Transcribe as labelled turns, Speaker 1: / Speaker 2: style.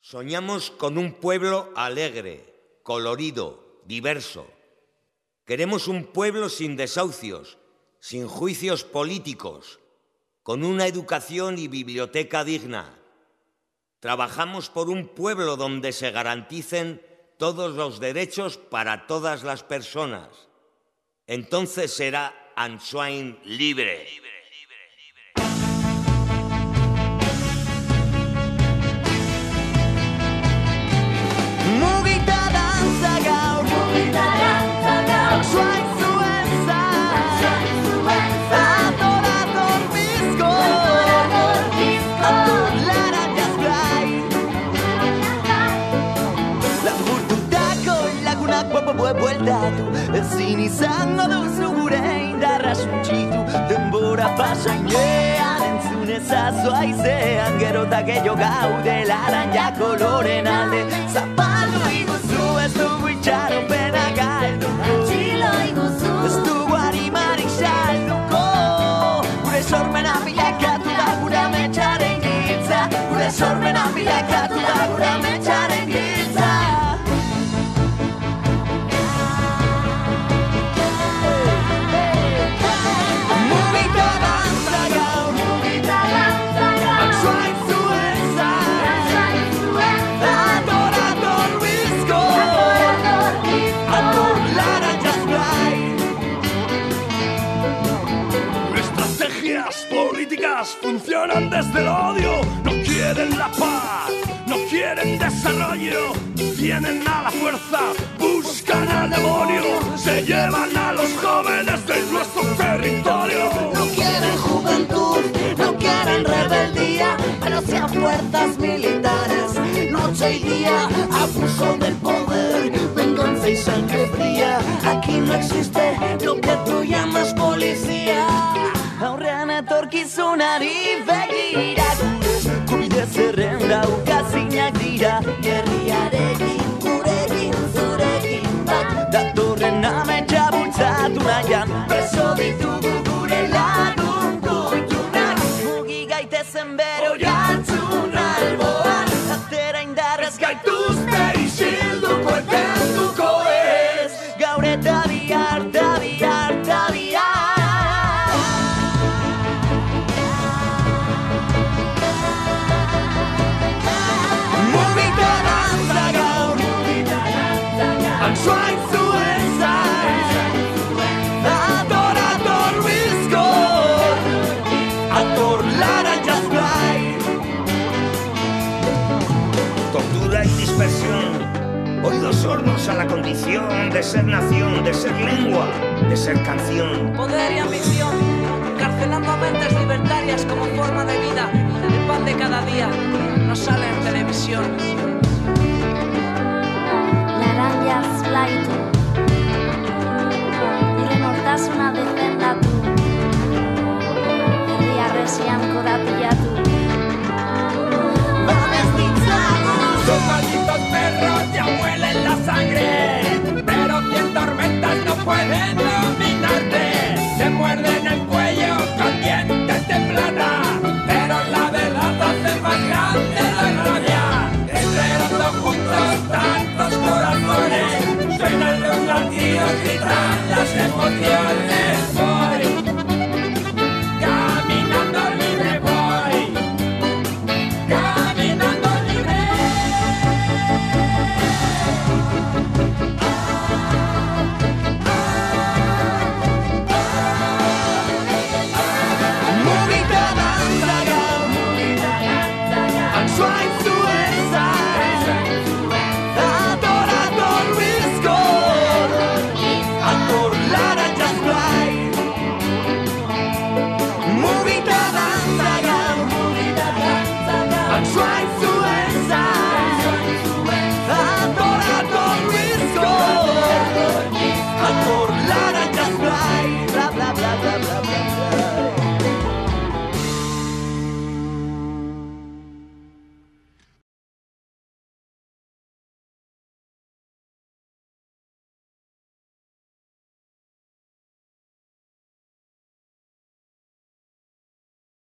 Speaker 1: Soñamos con un pueblo alegre, colorido, diverso. Queremos un pueblo sin desahucios, sin juicios políticos, con una educación y biblioteca digna. Trabajamos por un pueblo donde se garanticen todos los derechos para todas las personas. Entonces será Ansoain libre.
Speaker 2: Bueltatu, ezin izango duzu gure indarra suntsitu. Denbora pasa inean entzun ezazu haizean, gero eta gehiago gaude laranja koloren alde. Zapaldu iguzu, ez dugu itxaropena galduko, ez dugu arimarik salduko. Gure sormena bilakatu da gure ametxaren giltza, gure sormena bilakatu da gure ametxaren giltza.
Speaker 3: Funcionan desde el odio, no quieren la paz, no quieren desarrollo, vienen a la fuerza, buscan al demonio, se llevan a los jóvenes de nuestro territorio.
Speaker 2: No quieren juventud, no quieren rebeldía, pero sean fuerzas militares, noche y día, abuso del poder, venganza y sangre fría. Aquí no existe lo que tú llamas policía. Aurrean etorkizunari begira, gure zerrenda ukazinak dira. Herriarekin, gurekin, zurekin bat, datorren ametsa bultzatu nahian, preso ditugu gure lagun goitunak. Mugi gaitezen bero jantzun alboan, atera indarrez gaituzte isilduko etenduko ez. Gaur eta bihar, ta bihar, ta bihar.
Speaker 3: Ansoain zuezai, adorador bizkor, ator laranjas blai.
Speaker 1: Tortura y dispersión, oídos sordos a la condición de ser nación, de ser lengua, de ser canción.
Speaker 4: Poder y ambición, encarcelando a mentes libertarias como forma de vida. El pan de cada día no sale en televisión.
Speaker 5: Laranjas blaitu, nire nortasuna defendatu, herri arresian korapilatu.
Speaker 2: Mames ditzagun,
Speaker 3: Los malditos perros ya huelen la sangre, pero 100 tormentas no pueden dominarte. Te muerden el cuello con dientes de plata, pero la verdad hace más grande la rabia. Esperando juntos tantos corazones, suenan los latidos, gritan las emociones. Voy caminando libre, voy caminando libre.
Speaker 2: mugita danza gaur, Ansoain zuezai, adorador bizkor, ator laranjas blai. Mugita danza gaur, Ansoain